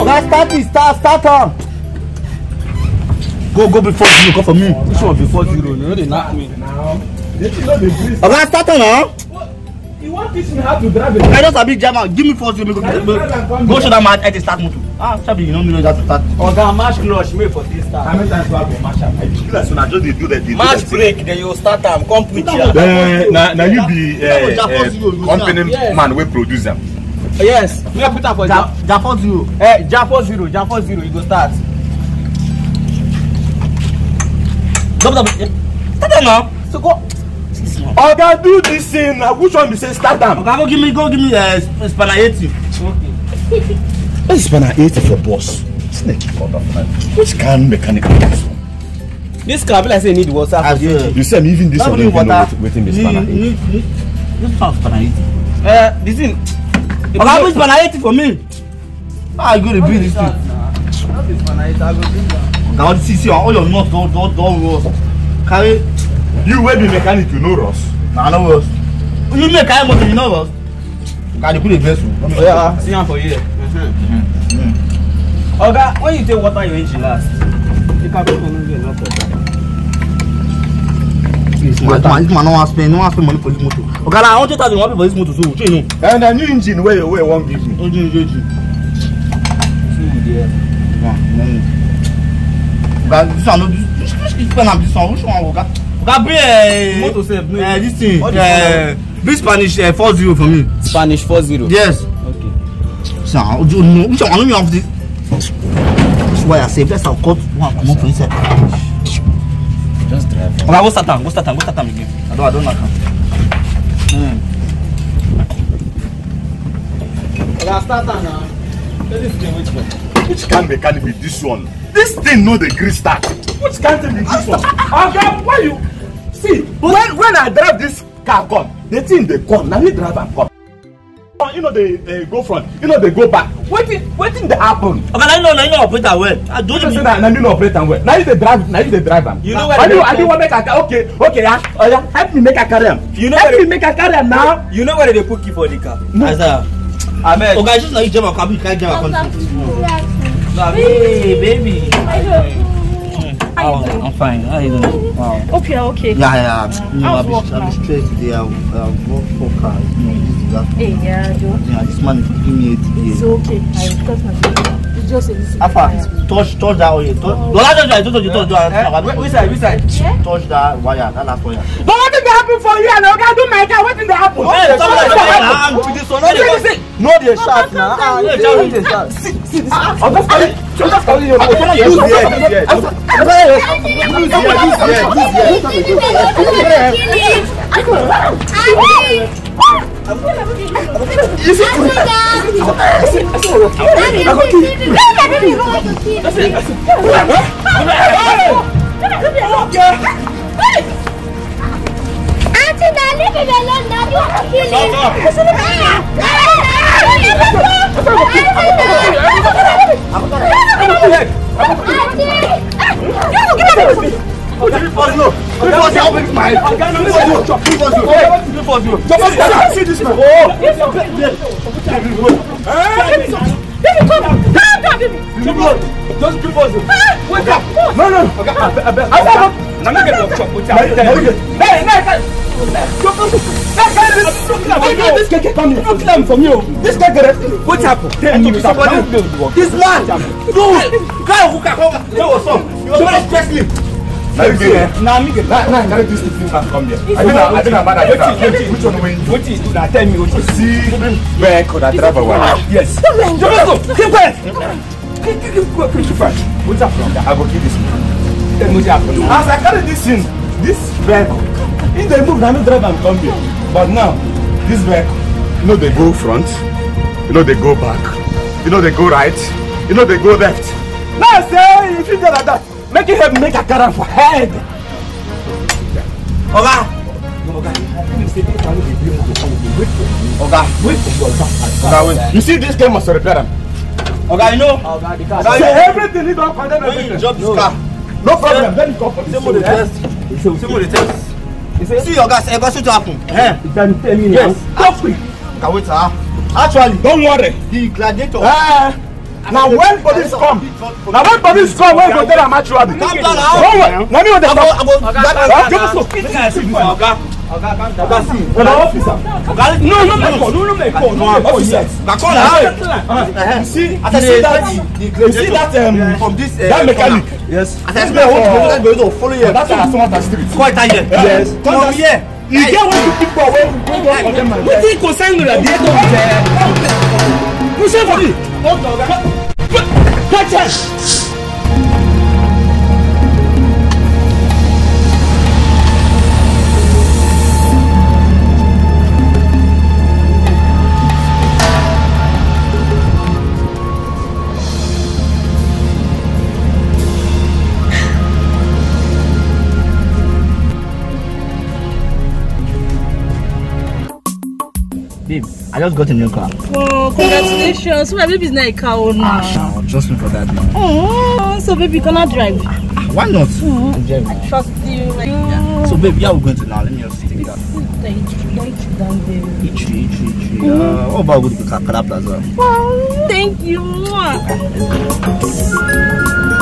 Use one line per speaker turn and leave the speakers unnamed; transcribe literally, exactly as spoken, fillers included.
Oga, start it, start, start on. Go, go before zero, come for me.
Which one before zero? You know they knock me.
Oga, start on now.
You want to teach me how to drive it?
I just a big jammer. Give me four zero. Go, go, go show that man how to start motor. Ah, Chabi, you know me know how to start.
Oga, mash clutch me for this start.
How many times do I go mash am? I do that so na just dey do that.
Mash brake, then you start am. Come put here.
Na na you be company man wey produce am.
Yes, me put am for
Jam four zero.
Eh, Jam four zero, Jam four zero. You go start.
Double double. Start it now.
So go.
Oga, do this thing. Na which one be say start am?
Oga, go give me, go give me uh, spanner eighty.
Okay.
This spanner eighty for boss. Snake cover for that. Which kind mechanic is this one?
This car be like say need water for the
You say me even this one don't even know wetin be spanner eighty.
This one spanner eighty.
Eh, this thing.
Oga, put spanner eighty for me. How you go to build this thing?
Not this spanner eighty, I go bring am.
Oga, see, see, all your nuts don't don't don't rust. Carry.
You wey be mechanic, you know rust.
Nah, no rust. You make carry motor, you know rust. Oga, they put a vessel.
Oh yeah, see am for here. Oga, when you take water your engine last, you can put on the not water.
This man, this man no wan spend, no wan spend money for this motor. Oga, I want you to want for this motor, so you know.
And a new engine wey wey wan give me.
Engine, engine.
See there.
Oga, this one no, this this spend am this one. Which one, Oga? Oga, bring uh,
Motor sef, no.
Uh, this thing.
What is
Uh, bring Spanish uh, four zero for me.
Spanish four zero.
Yes.
Okay.
So, you know, which one? I know me of this. That's why I say let's have cut one come up inside.
Just drive.
Oga, go start am, go start am, go start am again. I don't, I don't like am. Hmm.
Oga, start am now. Tell this thing which one.
Which kind mechanic be this one? This thing no dey gree start. Which kind thing be this one? Oga, why you see when when I drive this car come, the thing dey come, na me drive am come. You know they they go front, you know they go back. Wetin wetin dey happen?
Oga, na you know, na you know operate am well. I don't
You say that na me no operate am well. Na you dey drive, na you dey drive am.
You know where
I
they
do
dey
I do
put-
wan make I ca- okay okay ah oya help me make I carry am.
You know
help
where
me
they-
make I carry am now.
You know where they put key for the car?
Isaiah.
Amen.
Oga, it's just like you jam a car, you can't jam a car.
No,
Hey, baby.
How you doing?
I'm fine. How you doing? Wow.
Hope you're okay.
Yeah, yeah. You know,
How's
I've
work
been, I've
now?
been straight today. I've, I've worked for cars. You know, this is that.
Hey, yeah, Joe.
Yeah, this man is giving me eighty
It's
K.
okay. I got my phone. It's just a little
Alpha,
bit.
touch, touch that wire. Touch. No, that's just right. Touch, touch, touch.
Eh, which side? Which side?
Yeah?
Touch that wire. That last wire.
But wetin dey happen for you and oga do my car? Wetin dey happen?
Hey,
Wetin
stop
dey
that.
happen?
I'm with this one. No,
See,
they-
see,
No, they shout now. Ah,
Yeah,
they
shout.
shout. They shout.
see, see this. I'm just calling. I'm just calling you.
Use the head. Use the head. Use the head. Use the head.
You see,
Auntie, now leave it alone. Now you want to kill
see this man.
Just give us.
Wake up! No, no, no. Okay, I, I, I, I, I, I'm not getting up. Chop. What's up? Hey, hey, hey. This guy come here. Look them from you. This guy get it. What's happened? Tell me somebody. This man. No. Guy who can come. There was some. You was very stressful. Now me get. Now, now, carry this thing and come here. I didn't. I didn't bother. Wait, which one win? What is do that? Tell me what you see. Where could I travel? Yes. Just go. Keep quiet. What's up? I will kill this man. As I carry this in, this vehicle, if they move, I no drive and come here. But now, this vehicle, you know they go front, you know they go back, you know they go right, you know they go left. Now I say, if you get like that, make it help make a car for head.
Oga. Oga.
Wait for your back. You see this car must repair them.
Oga, you know.
Oga, the car.
Say everything you don't condemn
When you
everything.
drop this car,
No problem, let me come for this.
same with the test. Same with the test. See your gas, ever should happen. Eh?
You can tell me
Yes.
now. Stop it.
Can wait, sir. Actually,
Don't worry.
the gladiator.
Ah, Now when police come, now when police come, when go tell am match Rabi.
Calm down now.
No way. Let me understand.
I go. I go.
Oga, Oga, Oga, see. Oga officer. No, no, no, no, no, no, no, officer.
Na call now.
You see, I see that. You see that um
from this
that mechanic.
Yes. As I explain, I want to follow you.
That's why I saw that street.
Quite tired.
Yes.
Come here.
You get what you people when when go for them. What thing concern the radiator there? Push it for me. Hold on. Catch it.
Babe, I just got a new car.
Oh, congratulations. So my baby is not a cow now.
Ah, just look for that now.
Oh, so baby, you cannot drive.
Why not?
Mm-hmm.
I'm driving.
I trust you.
Yeah. So babe, yeah, we're going to now. Let me just take that.
Don't you down there.
Ichi, Ichi, Ichi. Uh, what about going to Kakara Plaza?
Wow, thank you.